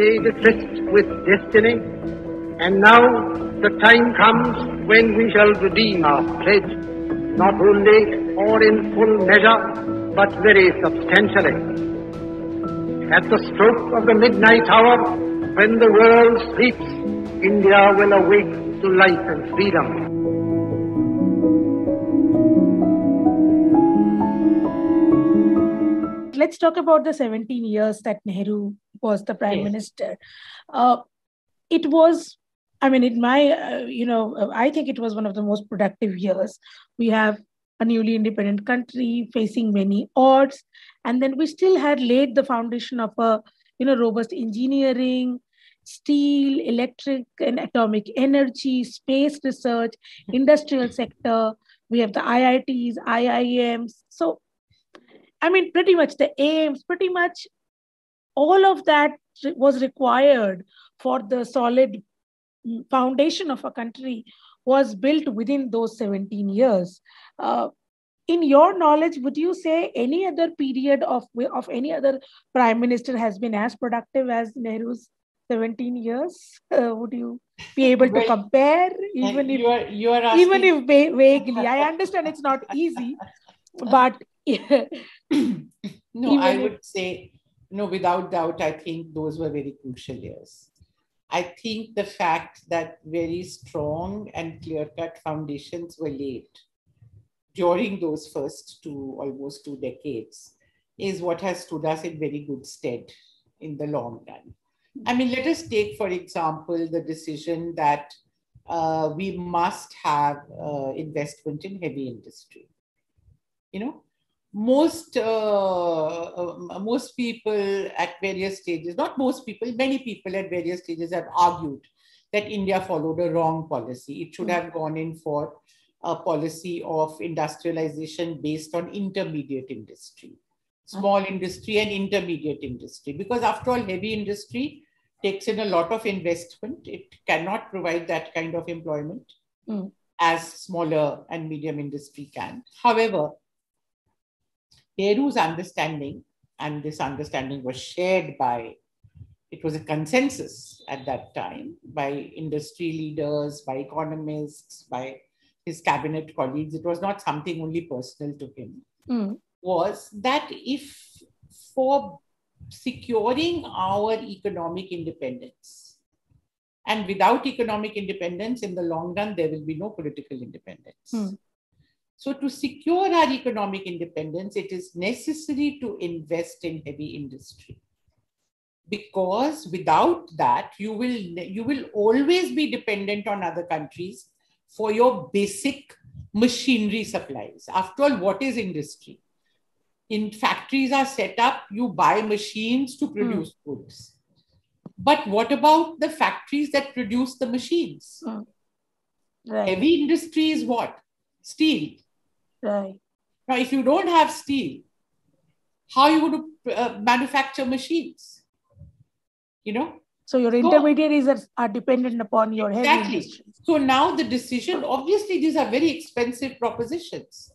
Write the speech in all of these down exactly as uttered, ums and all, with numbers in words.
laid a tryst with destiny, and now the time comes when we shall redeem our pledge, not only or in full measure, but very substantially. At the stroke of the midnight hour, when the world sleeps, India will awake to life and freedom. Let's talk about the seventeen years that Nehru was the Prime yes. Minister. Uh, it was, I mean, in my, uh, you know, I think it was one of the most productive years. We have a newly independent country facing many odds, and then we still had laid the foundation of a, you know, robust engineering, steel, electric and atomic energy, space research, industrial sector. We have the I I Ts, I I Ms. So, I mean, pretty much the aims, pretty much all of that was required for the solid foundation of a country was built within those seventeen years. Uh, in your knowledge, would you say any other period of, of any other prime minister has been as productive as Nehru's seventeen years? Uh, would you be able well, to compare? Even if, you are, you are asking... even if va- vaguely, I understand it's not easy, but... no, I would if... say, no, without doubt, I think those were very crucial years. I think the fact that very strong and clear-cut foundations were laid during those first two, almost two decades, is what has stood us in very good stead in the long run. I mean, let us take, for example, the decision that uh, we must have uh, investment in heavy industry. You know, most, uh, uh, most people at various stages, not most people, many people at various stages have argued that India followed a wrong policy. It should have gone in for a policy of industrialization based on intermediate industry, small industry and intermediate industry. Because after all, heavy industry takes in a lot of investment. It cannot provide that kind of employment mm. as smaller and medium industry can. However, Nehru's understanding, and this understanding was shared by, it was a consensus at that time, by industry leaders, by economists, by his cabinet colleagues, it was not something only personal to him, mm. was that if for securing our economic independence, and without economic independence, in the long run, there will be no political independence. Mm. So to secure our economic independence, it is necessary to invest in heavy industry. Because without that, you will, you will always be dependent on other countries for your basic machinery supplies. After all, what is industry? In factories are set up, you buy machines to produce mm. goods. But what about the factories that produce the machines? Mm. Right. Heavy industry is what? Steel. Right. Now, if you don't have steel, how are you going to uh, manufacture machines? You know? So your intermediaries so, are, are dependent upon your heavy exactly. industry. So now the decision, obviously these are very expensive propositions.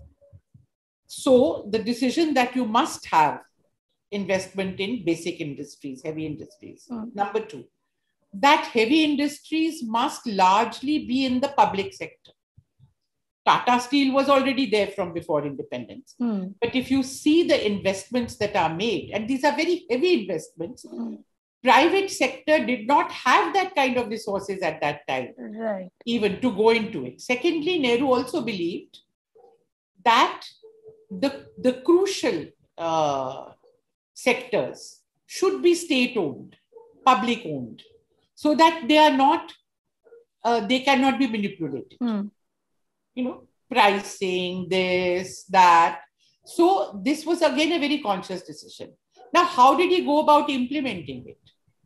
So the decision that you must have investment in basic industries, heavy industries. Mm. Number two, that heavy industries must largely be in the public sector. Tata Steel was already there from before independence. Mm. But if you see the investments that are made, and these are very heavy investments, mm. private sector did not have that kind of resources at that time, right. even to go into it. Secondly, Nehru also believed that the, the crucial uh, sectors should be state-owned, public-owned, so that they are not, uh, they cannot be manipulated. Mm. You know, pricing, this, that. So this was again a very conscious decision. Now, how did he go about implementing it?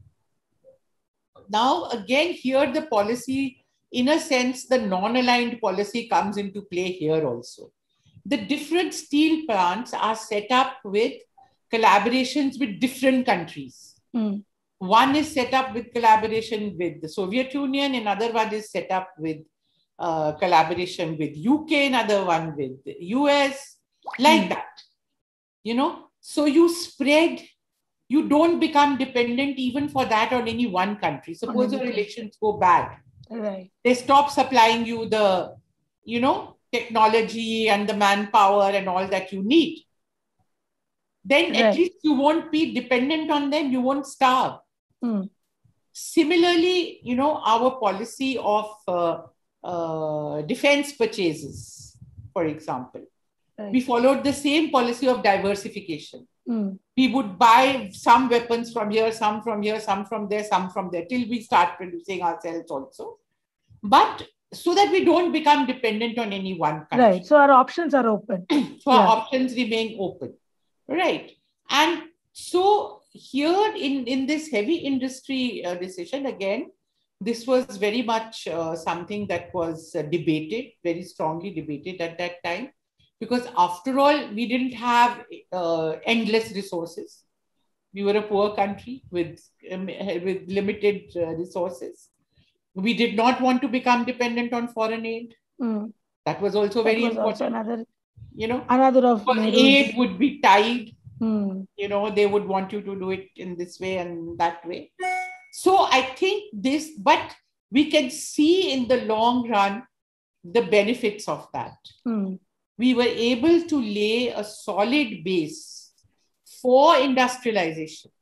Now, again, here the policy, in a sense, the non-aligned policy comes into play here also. The different steel plants are set up with collaborations with different countries. Mm. One is set up with collaboration with the Soviet Union, another one is set up with uh, collaboration with U K, another one with the U S, like mm. that. You know, so you spread you don't become dependent even for that on any one country. Suppose your elections go bad. Right. They stop supplying you the, you know, technology and the manpower and all that you need. Then Right. at least you won't be dependent on them. You won't starve. Hmm. Similarly, you know, our policy of uh, uh, defense purchases, for example, Right. we followed the same policy of diversification. Hmm. We would buy some weapons from here, some from here, some from there, some from there, till we start producing ourselves also. But so that we don't become dependent on any one country. Right. So our options are open. So our yeah. options remain open. Right. And so here in, in this heavy industry uh, decision, again, this was very much uh, something that was uh, debated, very strongly debated at that time. Because after all, we didn't have uh, endless resources. We were a poor country with, um, with limited uh, resources. We did not want to become dependent on foreign aid. Mm. That was also that very was important. Also another, you know, another of aid would be tied. Mm. You know, they would want you to do it in this way and that way. So I think this, but we can see in the long run the benefits of that. Mm. We were able to lay a solid base for industrialization,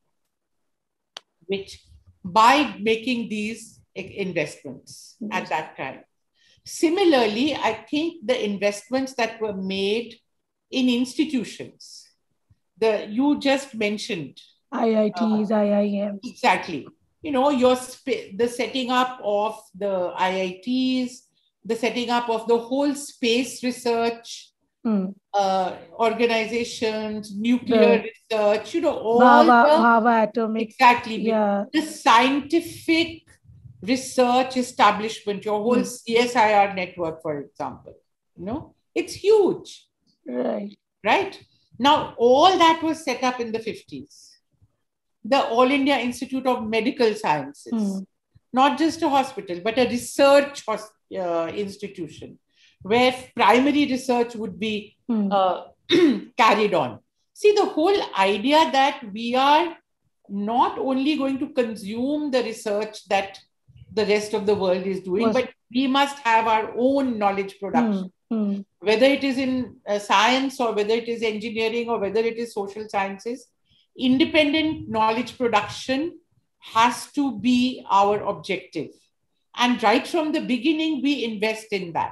which by making these investments yes. at that time. Similarly, I think the investments that were made in institutions, the you just mentioned. I I Ts, uh, I I Ms. Exactly. You know, your the setting up of the I I Ts, the setting up of the whole space research hmm. uh, organizations, nuclear the research, you know, all Bhava, the... Bhava Atomic. Exactly. Yeah. The scientific research establishment, your whole hmm. C S I R network, for example, you know, it's huge. Right. Right? Now, all that was set up in the fifties. The All India Institute of Medical Sciences, hmm. not just a hospital, but a research uh, institution where primary research would be hmm. uh, carried on. See, the whole idea that we are not only going to consume the research that the rest of the world is doing, was, but we must have our own knowledge production. Hmm. Hmm. Whether it is in uh, science or whether it is engineering or whether it is social sciences, independent knowledge production has to be our objective. And right from the beginning, we invest in that.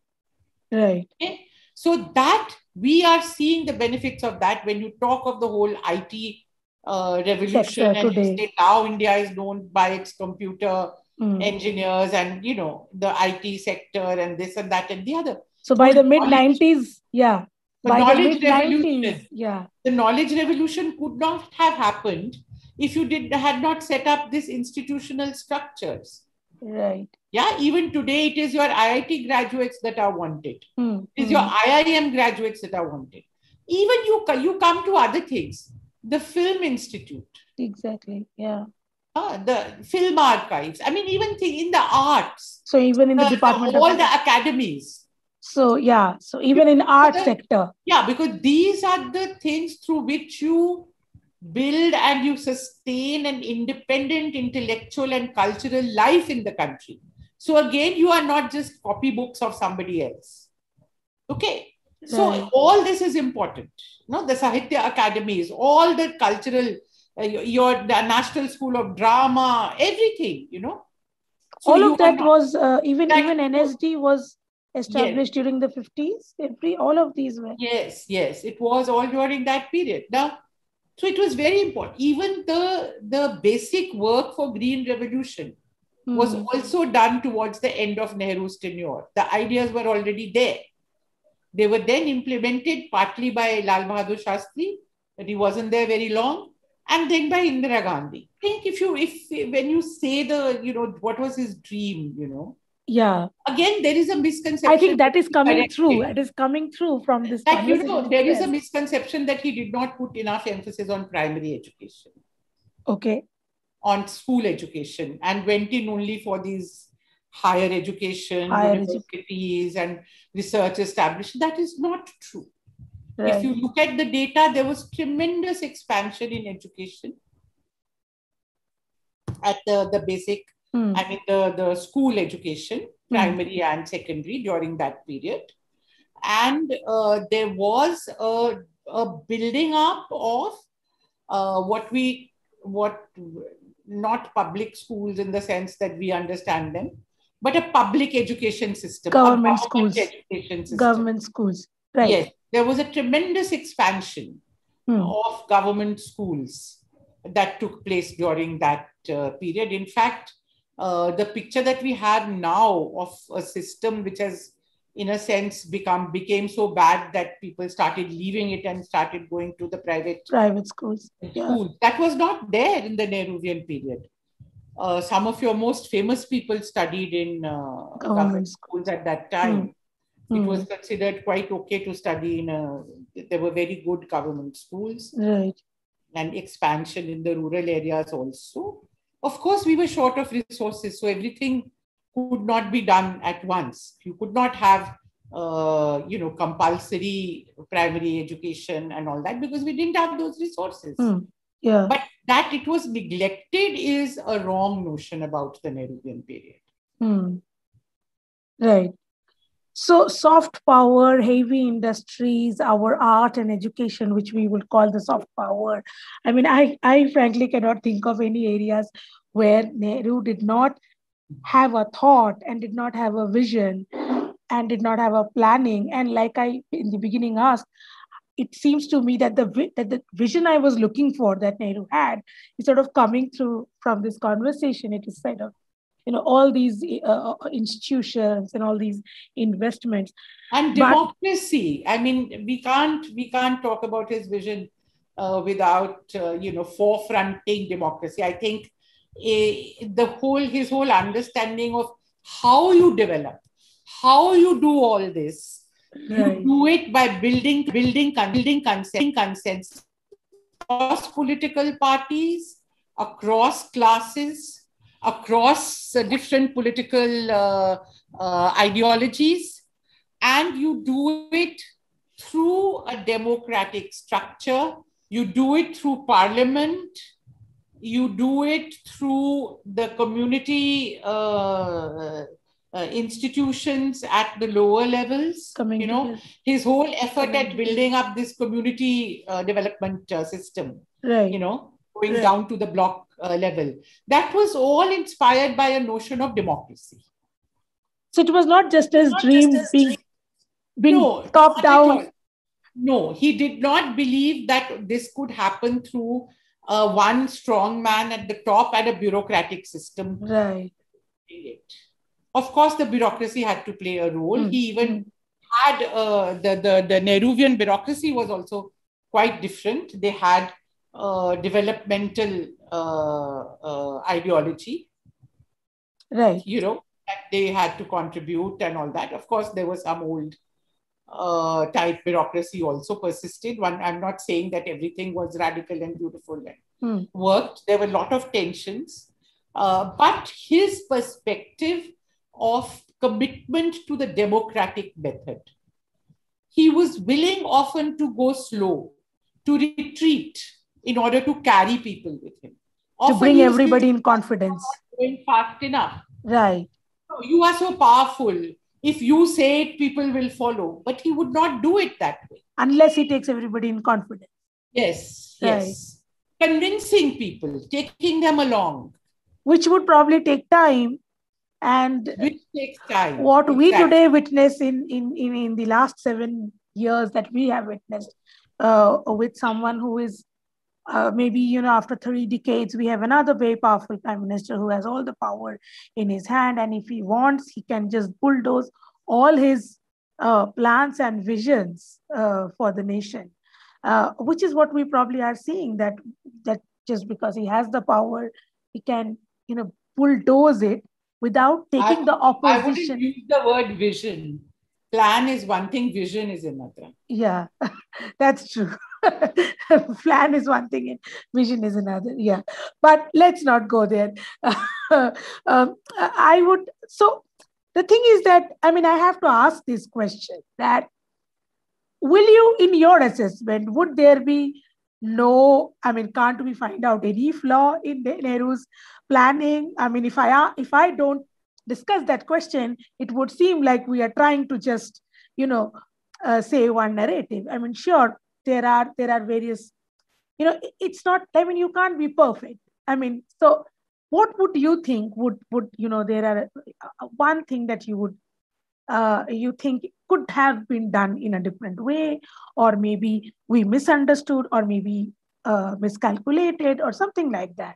Right. Okay? So that we are seeing the benefits of that when you talk of the whole I T uh, revolution Sector and today. you say now India is known by its computer mm. engineers and, you know, the I T sector and this and that and the other. So by the mid nineties, yeah. The by knowledge the mid nineties, revolution, yeah. The knowledge revolution could not have happened if you did had not set up these institutional structures. Right. Yeah, even today it is your I I T graduates that are wanted. Mm. It is mm. your I I M graduates that are wanted. Even you, you come to other things. The Film Institute. Exactly, yeah. Uh, the film archives. I mean, even thing in the arts. So even in the, the department the, all of... the academies. So yeah, so even in art the, sector. Yeah, because these are the things through which you build and you sustain an independent intellectual and cultural life in the country. So again, you are not just copybooks of somebody else. Okay. So right. all this is important. You know, the Sahitya Academies, all the cultural, uh, your the National School of Drama, everything, you know. So all of that not, was, uh, even, that even N S D was established yes. during the fifties. Every, all of these were. Yes, yes. It was all during that period. Now, so it was very important. Even the, the basic work for Green Revolution hmm. was also done towards the end of Nehru's tenure. The ideas were already there. They were then implemented partly by Lal Bahadur Shastri, but he wasn't there very long, and then by Indira Gandhi. I think if you, if when you say the, you know, what was his dream, you know, yeah. Again, there is a misconception. I think that is coming through. It is coming through from this. That, you know, there is a misconception that he did not put enough emphasis on primary education. Okay. On school education and went in only for these higher education, higher universities edu- and research established. That is not true. Right. If you look at the data, there was tremendous expansion in education at the, the basic, Hmm. I mean, the, the school education, Hmm. primary and secondary during that period. And uh, there was a, a building up of uh, what we, what, not public schools in the sense that we understand them, but a public education system, Government a government schools. education system. Government schools, right. Yes, there was a tremendous expansion Hmm. of government schools that took place during that uh, period. In fact, uh, the picture that we have now of a system which has, in a sense, become became so bad that people started leaving it and started going to the private private schools. schools. Yeah. That was not there in the Nehruvian period. Uh, some of your most famous people studied in uh, government, government schools at that time. Hmm. It was considered quite okay to study in a, there were very good government schools. Right. And expansion in the rural areas also. Of course, we were short of resources, so everything could not be done at once. You could not have, uh, you know, compulsory primary education and all that because we didn't have those resources. Hmm. Yeah. But that it was neglected is a wrong notion about the Nehruvian period. Hmm. Right. So soft power, heavy industries, our art and education, which we would call the soft power. I mean, I, I frankly cannot think of any areas where Nehru did not have a thought and did not have a vision and did not have a planning. And like I in the beginning asked, it seems to me that the, that the vision I was looking for that Nehru had is sort of coming through from this conversation. It is kind of, you know, all these uh, institutions and all these investments. And democracy. But, I mean, we can't, we can't talk about his vision uh, without, uh, you know, forefronting democracy. I think uh, the whole, his whole understanding of how you develop, how you do all this, right. You do it by building, building, building consent, consensus across political parties, across classes, across uh, different political uh, uh, ideologies, and you do it through a democratic structure. You do it through parliament. You do it through the community uh, uh, institutions at the lower levels. Community. You know, his whole effort community. At building up this community uh, development uh, system, right. You know, going right. down to the block uh, level. That was all inspired by a notion of democracy. So it was not just his not dream just his being, dream. being no, top down. No, he did not believe that this could happen through uh, one strong man at the top and a bureaucratic system. Right. Of course, the bureaucracy had to play a role. Mm. He even mm. had uh, the, the, the Nehruvian bureaucracy was also quite different. They had uh, developmental uh, uh, ideology. Right. You know, that they had to contribute and all that. Of course, there was some old uh, type bureaucracy also persisted. One, I'm not saying that everything was radical and beautiful and mm. worked. There were a lot of tensions. Uh, but his perspective of commitment to the democratic method, he was willing often to go slow, to retreat in order to carry people with him. Often to bring everybody in confidence. Going fast enough. Right. You are so powerful. If you say it, people will follow. But he would not do it that way. Unless he takes everybody in confidence. Yes, right. yes. Convincing people, taking them along. Which would probably take time. And Which takes time. What exactly. we today witness in, in, in, in the last seven years that we have witnessed uh, with someone who is uh, maybe, you know, after thirty decades, we have another very powerful prime minister who has all the power in his hand. And if he wants, he can just bulldoze all his uh, plans and visions uh, for the nation, uh, which is what we probably are seeing, that, that just because he has the power, he can, you know, bulldoze it without taking I, the opposition. I wouldn't use the word vision. Plan is one thing, vision is another. Yeah, that's true. Plan is one thing and vision is another. Yeah, but let's not go there. um, I would, so the thing is that, I mean, I have to ask this question, that will you, in your assessment, would there be no, I mean, can't we find out any flaw in Nehru's planning? I mean, if I if I don't discuss that question, it would seem like we are trying to just, you know, uh, say one narrative. I mean, sure, there are there are various, you know, it's not, I mean, you can't be perfect. I mean, so what would you think would, would you know, there are uh, one thing that you would, uh, you think could have been done in a different way, or maybe we misunderstood, or maybe uh, miscalculated, or something like that?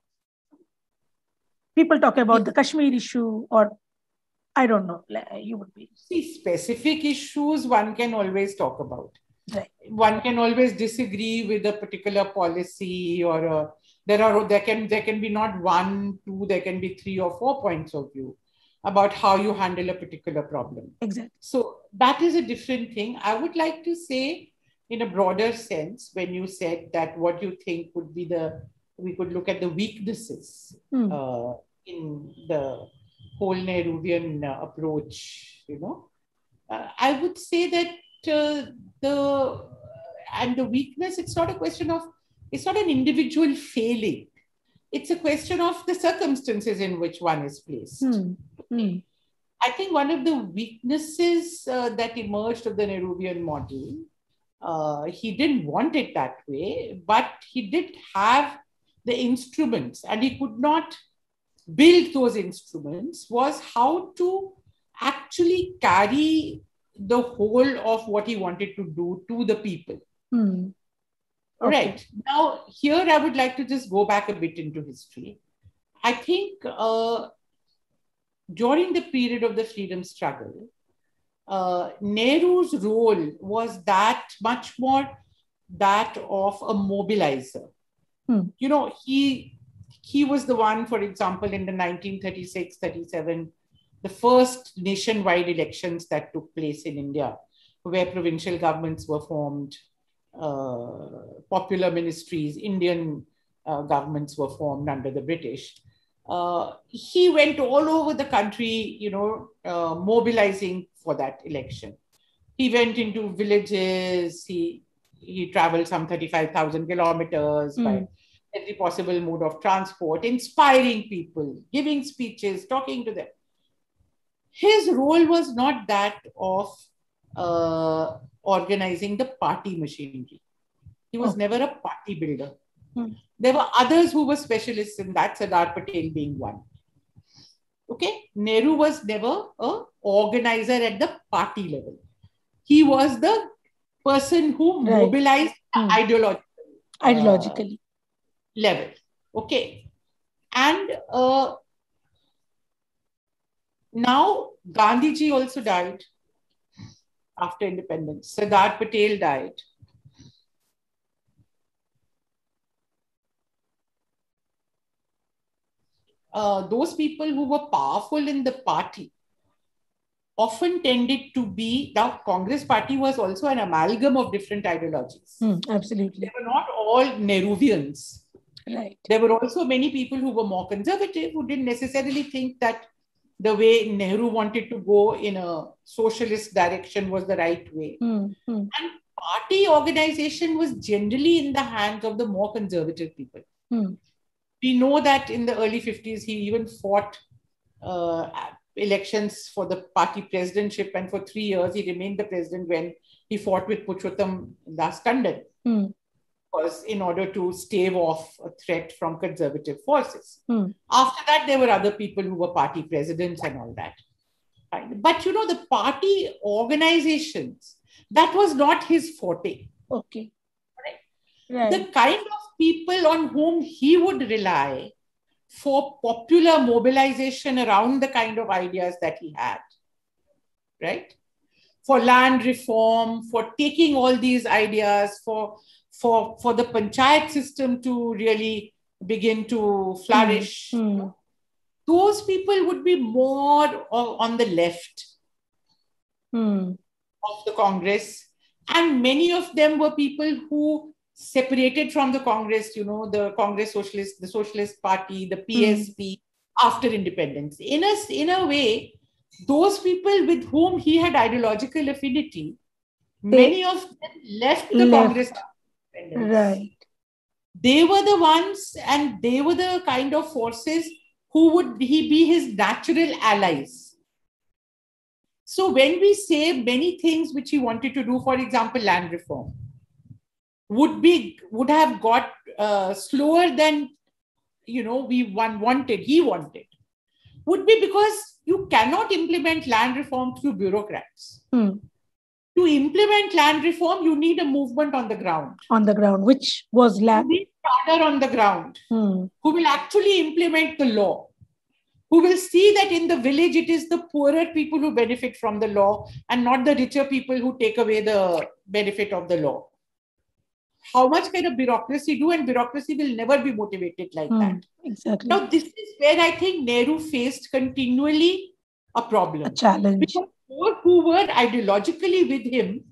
People talk about yeah. the Kashmir issue, or I don't know, you would be. See, specific issues one can always talk about. Right. One can always disagree with a particular policy, or a, there are there can there can be not one, two, there can be three or four points of view about how you handle a particular problem. Exactly. So that is a different thing. I would like to say, in a broader sense, when you said that what you think would be the, we could look at the weaknesses hmm. uh, in the whole Nehruvian uh, approach, you know, uh, I would say that uh, the, and the weakness, it's not a question of, it's not an individual failing. It's a question of the circumstances in which one is placed. Hmm. Hmm. I think one of the weaknesses uh, that emerged of the Nehruvian model, uh, he didn't want it that way, but he did have the instruments, and he could not build those instruments, was how to actually carry the whole of what he wanted to do to the people. Hmm. Okay. Right. Now, here I would like to just go back a bit into history. I think uh, during the period of the freedom struggle, uh, Nehru's role was that much more that of a mobilizer. Hmm. You know, he, he was the one, for example, in the nineteen thirty-six thirty-seven, the first nationwide elections that took place in India, where provincial governments were formed, Uh, popular ministries, Indian uh, governments were formed under the British. Uh, he went all over the country, you know, uh, mobilizing for that election. He went into villages. He he traveled some thirty-five thousand kilometers mm. by every possible mode of transport, inspiring people, giving speeches, talking to them. His role was not that of uh, organizing the party machinery. He was oh. never a party builder. Hmm. There were others who were specialists in that, Sardar Patel being one. Okay, Nehru was never an organizer at the party level. He was the person who right. mobilized hmm. ideologically. Ideologically. Uh, level. Okay. And uh, now Gandhiji also died. After independence, Sardar Patel died. Uh, those people who were powerful in the party often tended to be, now Congress party was also an amalgam of different ideologies. Mm, absolutely. They were not all Nehruvians. Right. There were also many people who were more conservative, who didn't necessarily think that the way Nehru wanted to go in a socialist direction was the right way. Mm, mm. And party organization was generally in the hands of the more conservative people. Mm. We know that in the early fifties, he even fought uh, elections for the party presidentship, and for three years, he remained the president when he fought with Purushottam Das Tandon. Mm. Was in order to stave off a threat from conservative forces. Hmm. After that, there were other people who were party presidents and all that. But, you know, the party organizations, that was not his forte. Okay. Right? Right. The kind of people on whom he would rely for popular mobilization around the kind of ideas that he had, right? For land reform, for taking all these ideas, for For, for the panchayat system to really begin to flourish. Mm. Those people would be more on the left mm. of the Congress. And many of them were people who separated from the Congress, you know, the Congress Socialist, the Socialist Party, the P S P mm. after independence. In a, in a way, those people with whom he had ideological affinity Many of them left the left. Congress. Right. They were the ones, and they were the kind of forces who would he be his natural allies. So when we say many things which he wanted to do, for example, land reform, would be would have got uh, slower than you know we one wanted, he wanted, would be because you cannot implement land reform through bureaucrats. Hmm. To implement land reform, you need a movement on the ground. On the ground, which was land. You need cadre on the ground Hmm. who will actually implement the law, who will see that in the village it is the poorer people who benefit from the law and not the richer people who take away the benefit of the law. How much can a bureaucracy do? And bureaucracy will never be motivated like Hmm. that. Exactly. Now, this is where I think Nehru faced continually a problem. A challenge. Because those who were ideologically with him,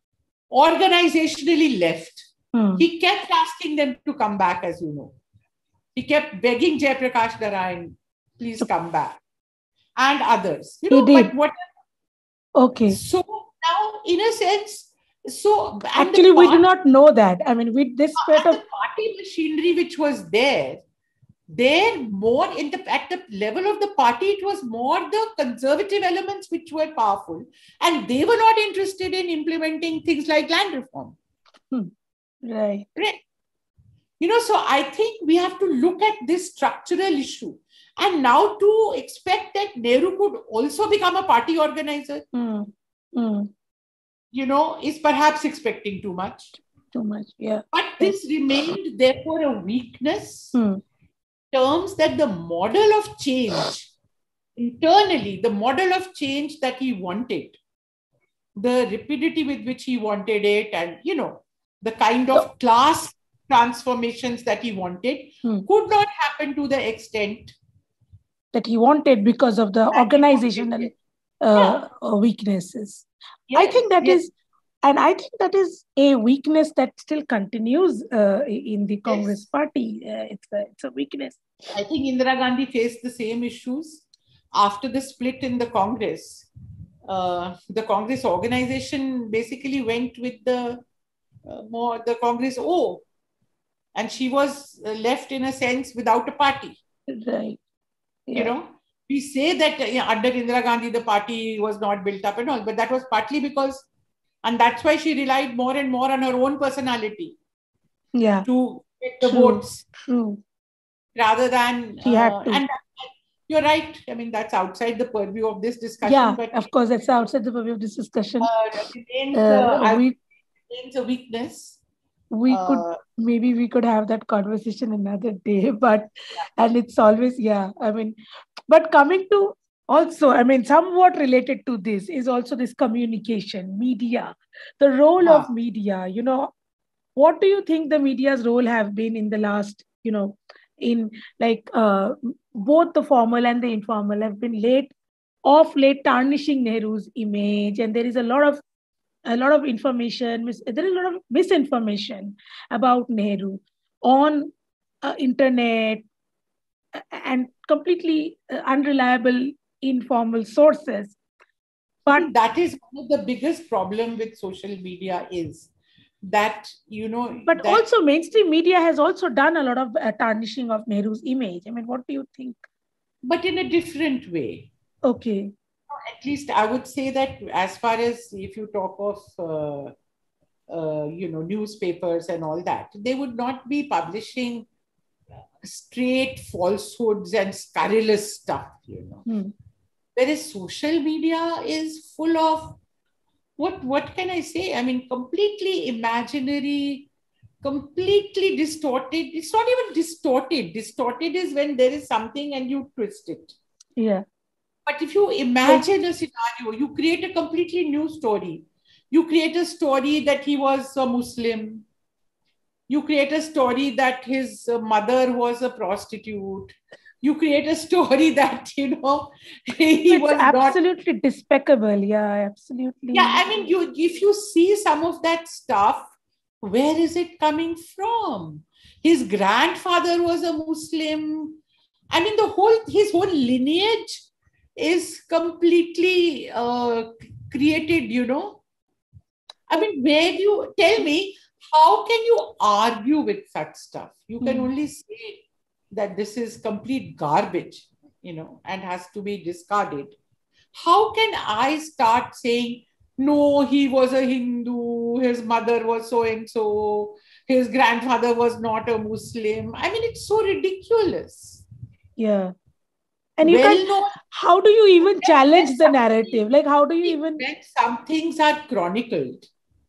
organizationally left. Hmm. He kept asking them to come back, as you know. He kept begging Jayaprakash Narayan, please come back. And others. You know, He did. but what? Okay. So now, in a sense, so actually, we do not know that. I mean, with this sort of the party machinery which was there, there more in the at the level of the party, it was more the conservative elements which were powerful, and they were not interested in implementing things like land reform. Hmm. Right. Right. You know, so I think we have to look at this structural issue. And now to expect that Nehru could also become a party organizer, Hmm. Hmm. you know, is perhaps expecting too much. Too much, yeah. But this remained therefore a weakness. Hmm. Terms that the model of change, internally, the model of change that he wanted, the rapidity with which he wanted it, and, you know, the kind of so, class transformations that he wanted hmm. could not happen to the extent that he wanted because of the organizational uh, yeah. weaknesses. Yes, I think that yes. is, and I think that is a weakness that still continues uh, in the Congress yes. party. Uh, it's, a, it's a weakness. I think Indira Gandhi faced the same issues after the split in the Congress. Uh, the Congress organization basically went with the uh, more the Congress O, and she was left in a sense without a party. Right. Yeah. You know, we say that you know, under Indira Gandhi the party was not built up and all, but that was partly because, and that's why she relied more and more on her own personality. Yeah. To get the True. votes. True. Rather than she had to. Uh, and you're right. I mean, that's outside the purview of this discussion. Yeah, but of course, that's outside the purview of this discussion. Uh, remains, uh, uh, we, remains a weakness. We uh, could, maybe we could have that conversation another day, but, yeah. and it's always, yeah, I mean, but coming to also, I mean, somewhat related to this is also this communication, media, the role yeah. of media, you know, what do you think the media's role have been in the last, you know, in like uh, both the formal and the informal have been late, of late tarnishing Nehru's image, and there is a lot of a lot of information, mis- there is a lot of misinformation about Nehru on uh, internet and completely uh, unreliable informal sources. But that is one of the biggest problem with social media is that, you know. But that, also mainstream media has also done a lot of uh, tarnishing of Nehru's image. I mean, what do you think? But in a different way. Okay. At least I would say that as far as if you talk of, uh, uh, you know, newspapers and all that, they would not be publishing straight falsehoods and scurrilous stuff, you know. Hmm. Whereas social media is full of, what, what can I say? I mean, completely imaginary, completely distorted. It's not even distorted. Distorted is when there is something and you twist it. Yeah. But if you imagine a scenario, you create a completely new story. You create a story that he was a Muslim. You create a story that his mother was a prostitute. You create a story that, you know, he it's was absolutely not... despicable. Yeah, absolutely. Yeah, I mean, you if you see some of that stuff, where is it coming from? His grandfather was a Muslim. I mean, the whole his whole lineage is completely uh, created, you know. I mean, where do you tell me, how can you argue with such stuff? You can Hmm. only say that this is complete garbage, you know, and has to be discarded. How can I start saying, no, he was a Hindu, his mother was so and so, his grandfather was not a Muslim? I mean, it's so ridiculous. Yeah. And you Well can't, known. how do you even challenge the Something- narrative? Like, how do you even? When some things are chronicled,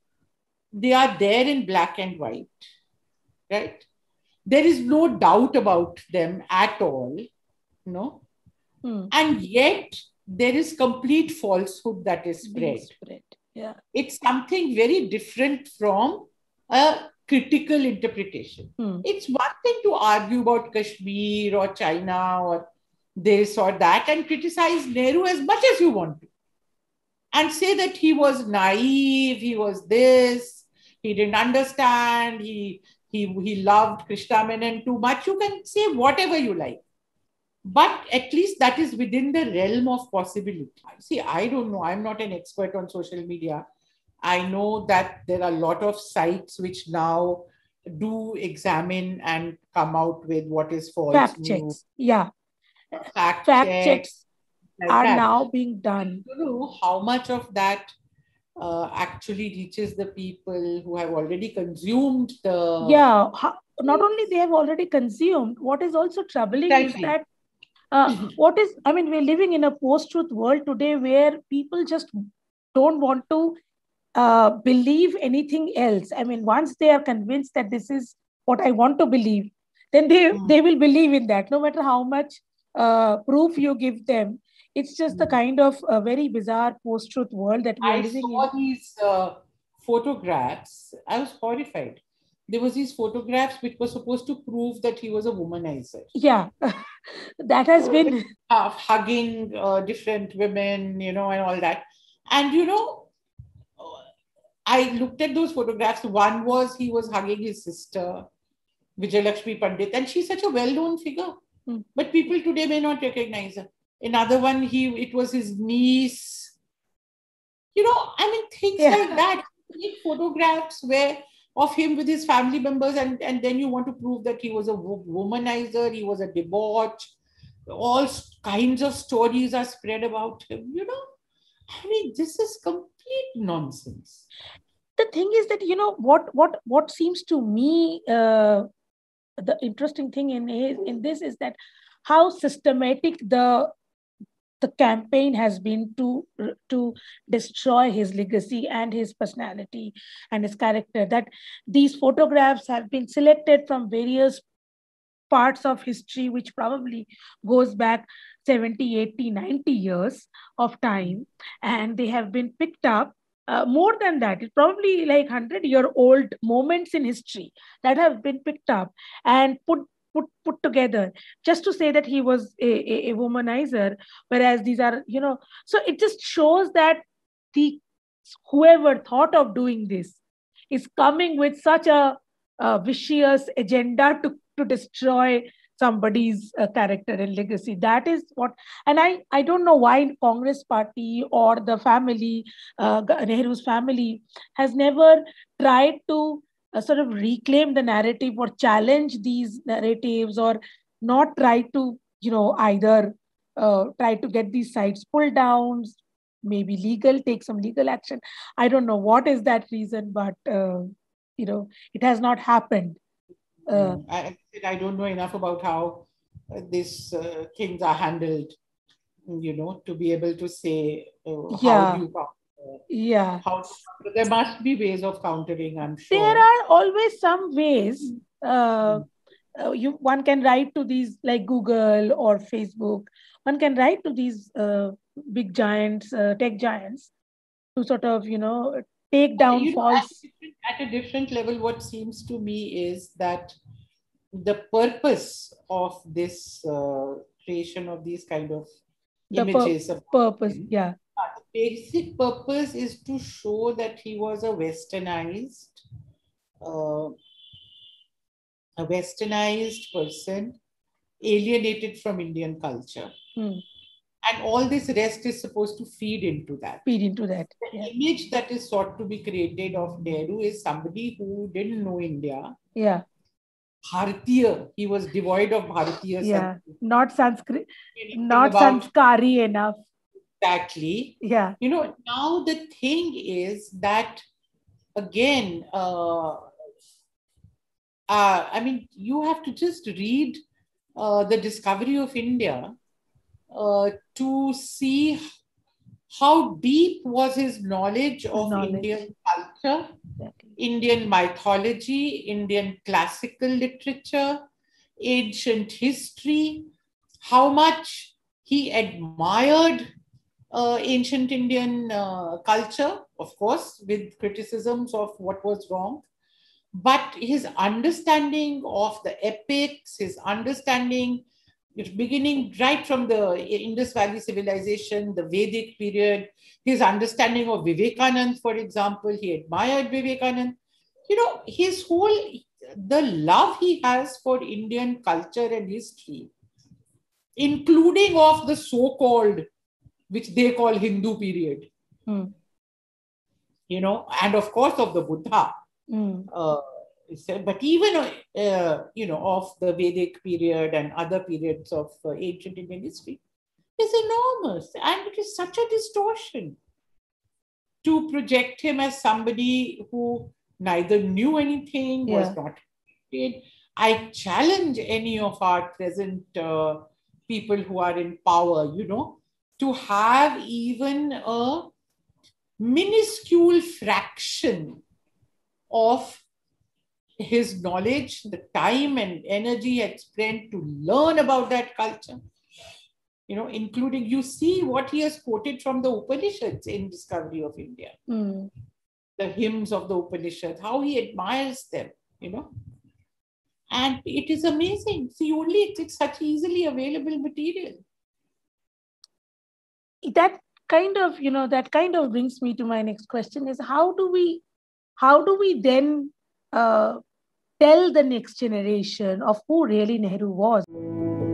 they are there in black and white, right? There is no doubt about them at all, no? Hmm. And yet there is complete falsehood that is Being spread. spread. Yeah. It's something very different from a critical interpretation. Hmm. It's one thing to argue about Kashmir or China or this or that and criticize Nehru as much as you want to, and say that he was naive, he was this, he didn't understand, he he he loved Krishna Menon too much. You can say whatever you like, but at least that is within the realm of possibility. See, I don't know. I'm not an expert on social media. I know that there are a lot of sites which now do examine and come out with what is false Fact news, checks. Yeah. fact, Fact checks, checks like are that. now being done. I don't know how much of that uh, actually reaches the people who have already consumed the. Yeah. Ho- Not only they have already consumed, what is also troubling is Exactly. that uh, what is, I mean, we're living in a post-truth world today where people just don't want to uh, believe anything else. I mean, once they are convinced that this is what I want to believe, then they, Mm. they will believe in that, no matter how much uh, proof you give them. It's just the Mm. kind of a very bizarre post-truth world that we are I living saw in. these uh, photographs. I was horrified. There was these photographs which were supposed to prove that he was a womanizer. Yeah, that has been. Uh, hugging uh, different women, you know, and all that. And, you know, I looked at those photographs. One was he was hugging his sister, Vijayalakshmi Pandit, and she's such a well-known figure. Hmm. But people today may not recognize her. Another one, he it was his niece. You know, I mean, things Yeah. like that. Take photographs where of him with his family members, and, and then you want to prove that he was a wo- womanizer, he was a debauch. All s- kinds of stories are spread about him. You know, I mean, this is complete nonsense. The thing is that, you know, what what what seems to me uh, the interesting thing in in this is that how systematic the the campaign has been to to destroy his legacy and his personality and his character. That these photographs have been selected from various parts of history, which probably goes back seventy, eighty, ninety years of time, and they have been picked up. Uh, more than that, it's probably like one hundred year old moments in history that have been picked up and put put put together just to say that he was a, a, a womanizer, whereas these are, you know, so it just shows that the whoever thought of doing this is coming with such a, a vicious agenda to to destroy somebody's uh, character and legacy. That is what, and i i don't know why Congress party or the family, uh, Nehru's family, has never tried to uh, sort of reclaim the narrative or challenge these narratives, or not try to, you know, either uh, try to get these sites pulled down, maybe legal, take some legal action. I don't know what is that reason, but uh, you know, it has not happened. uh, Mm. I, I don't know enough about how uh, these uh, things are handled, you know, to be able to say uh, how yeah do you counter, yeah how to counter. There must be ways of countering, I'm there sure. are always some ways. uh, Mm. uh, you one can write to these, like Google or Facebook, one can write to these uh, big giants, uh, tech giants, to sort of, you know, take But, down you know, at a, false. different, at a different level, what seems to me is that the purpose of this uh, creation of these kind of The pur- images about purpose, him, yeah. uh, the basic purpose is to show that he was a westernized, uh, a westernized person, alienated from Indian culture. Hmm. And all this rest is supposed to feed into that. Feed into that. The Yeah. image that is sought to be created of Nehru is somebody who didn't know India. Yeah. Bharatiya. He was devoid of Bharatiya. Yeah. Not Sanskrit, not about, Sanskari enough. Exactly. Yeah. You know, now the thing is that, again, uh, uh, I mean, you have to just read uh, The Discovery of India uh, to see how deep was his knowledge of knowledge. Indian culture, Exactly. Indian mythology, Indian classical literature, ancient history, how much he admired uh, ancient Indian uh, culture, of course, with criticisms of what was wrong. But his understanding of the epics, his understanding, it's beginning right from the Indus Valley civilization, the Vedic period, his understanding of Vivekanand, for example, he admired Vivekanand. You know, his whole, the love he has for Indian culture and history, including of the so-called, which they call Hindu period, Hmm. you know, and of course of the Buddha. Hmm. Uh, but even, uh, you know, of the Vedic period and other periods of uh, ancient Indian history is enormous. And it is such a distortion to project him as somebody who neither knew anything, Yeah. was not educated. I challenge any of our present uh, people who are in power, you know, to have even a minuscule fraction of his knowledge, the time and energy he had spent to learn about that culture, you know, including, you see what he has quoted from the Upanishads in Discovery of India, Mm. the hymns of the Upanishads, how he admires them, you know. And it is amazing. See, only it's, it's such easily available material. That kind of, you know, that kind of brings me to my next question is how do we, how do we then uh, tell the next generation of who really Nehru was?